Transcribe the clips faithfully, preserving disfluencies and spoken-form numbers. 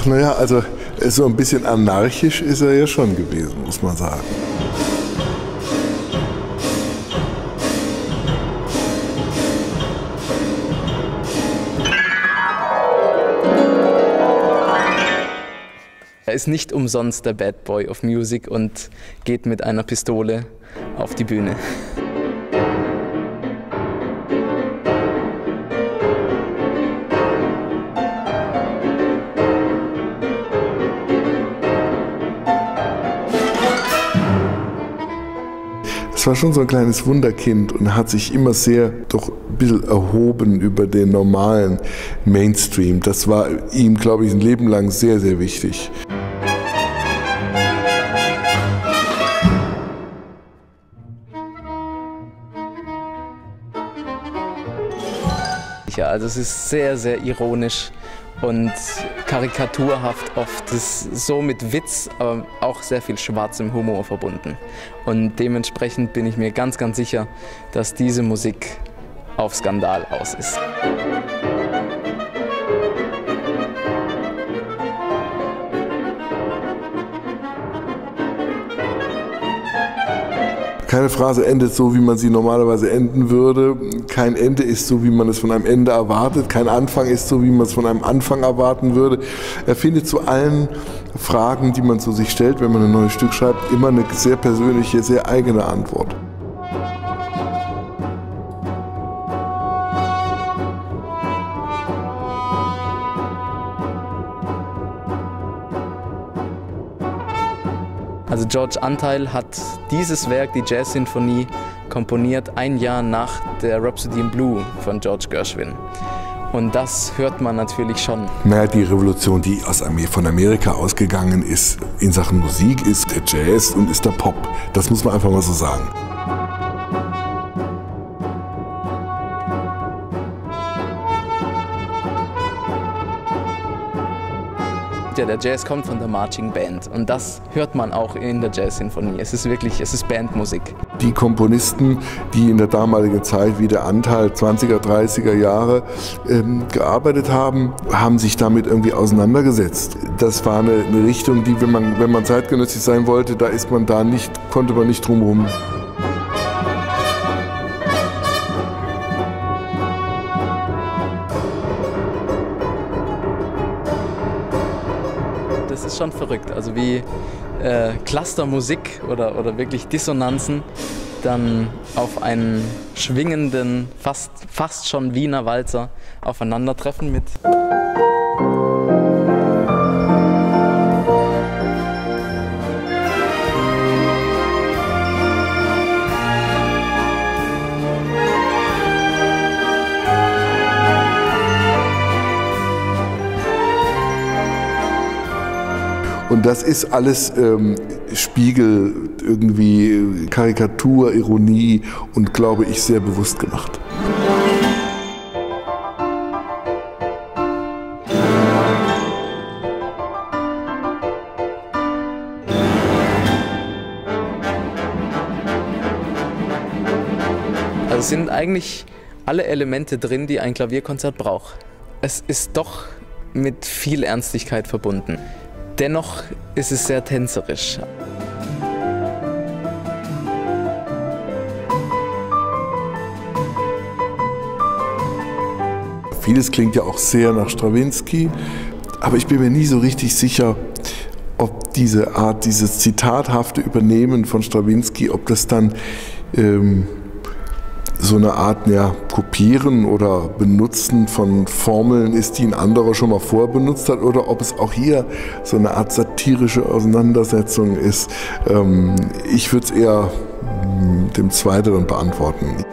Ach naja, also so ein bisschen anarchisch ist er ja schon gewesen, muss man sagen. Er ist nicht umsonst der Bad Boy of Music und geht mit einer Pistole auf die Bühne. Es war schon so ein kleines Wunderkind und hat sich immer sehr doch ein bisschen erhoben über den normalen Mainstream. Das war ihm, glaube ich, ein Leben lang sehr, sehr wichtig. Ja, also es ist sehr, sehr ironisch und karikaturhaft oft. Es ist so mit Witz, aber auch sehr viel schwarzem Humor verbunden. Und dementsprechend bin ich mir ganz, ganz sicher, dass diese Musik auf Skandal aus ist. Keine Phrase endet so, wie man sie normalerweise enden würde. Kein Ende ist so, wie man es von einem Ende erwartet. Kein Anfang ist so, wie man es von einem Anfang erwarten würde. Er findet zu allen Fragen, die man zu sich stellt, wenn man ein neues Stück schreibt, immer eine sehr persönliche, sehr eigene Antwort. Also George Antheil hat dieses Werk, die Jazz-Sinfonie, komponiert ein Jahr nach der Rhapsody in Blue von George Gershwin. Und das hört man natürlich schon. Naja, die Revolution, die aus Amer- von Amerika ausgegangen ist in Sachen Musik, ist der Jazz und ist der Pop. Das muss man einfach mal so sagen. Ja, der Jazz kommt von der Marching Band und das hört man auch in der Jazz-Sinfonie. Es ist wirklich, es ist Bandmusik. Die Komponisten, die in der damaligen Zeit wie der Anteil zwanziger, dreißiger Jahre ähm, gearbeitet haben, haben sich damit irgendwie auseinandergesetzt. Das war eine, eine Richtung, die, wenn man, wenn man zeitgenössig sein wollte, da ist man da nicht, konnte man nicht drum rum. Das ist schon verrückt, also wie äh, Clustermusik oder, oder wirklich Dissonanzen dann auf einen schwingenden, fast, fast schon Wiener Walzer aufeinandertreffen mit Und das ist alles ähm, Spiegel, irgendwie Karikatur, Ironie und, glaube ich, sehr bewusst gemacht. Also es sind eigentlich alle Elemente drin, die ein Klavierkonzert braucht. Es ist doch mit viel Ernstigkeit verbunden. Dennoch ist es sehr tänzerisch. Vieles klingt ja auch sehr nach Strawinsky, aber ich bin mir nie so richtig sicher, ob diese Art, dieses zitathafte Übernehmen von Strawinsky, ob das dann ähm, so eine Art ja, Kopieren oder Benutzen von Formeln ist, die ein anderer schon mal vorbenutzt hat, oder ob es auch hier so eine Art satirische Auseinandersetzung ist. Ähm, ich würde es eher mh, dem Zweiteren beantworten.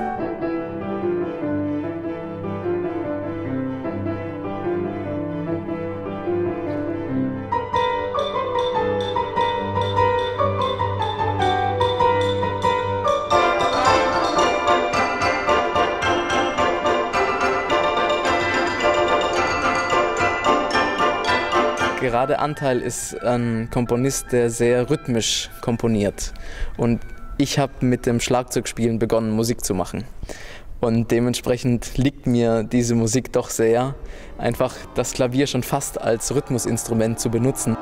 Gerade Antheil ist ein Komponist, der sehr rhythmisch komponiert. Und ich habe mit dem Schlagzeugspielen begonnen, Musik zu machen. Und dementsprechend liegt mir diese Musik doch sehr, einfach das Klavier schon fast als Rhythmusinstrument zu benutzen.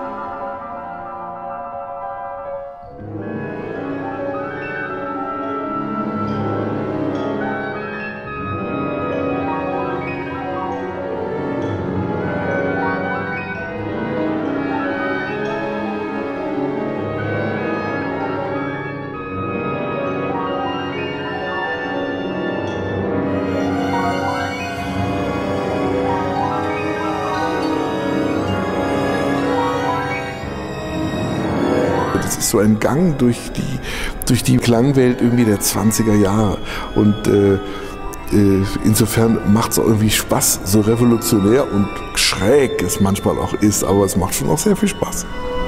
Das ist so ein Gang durch die, durch die Klangwelt irgendwie der zwanziger Jahre. Und äh, äh, insofern macht es auch irgendwie Spaß, so revolutionär und schräg es manchmal auch ist, aber es macht schon auch sehr viel Spaß.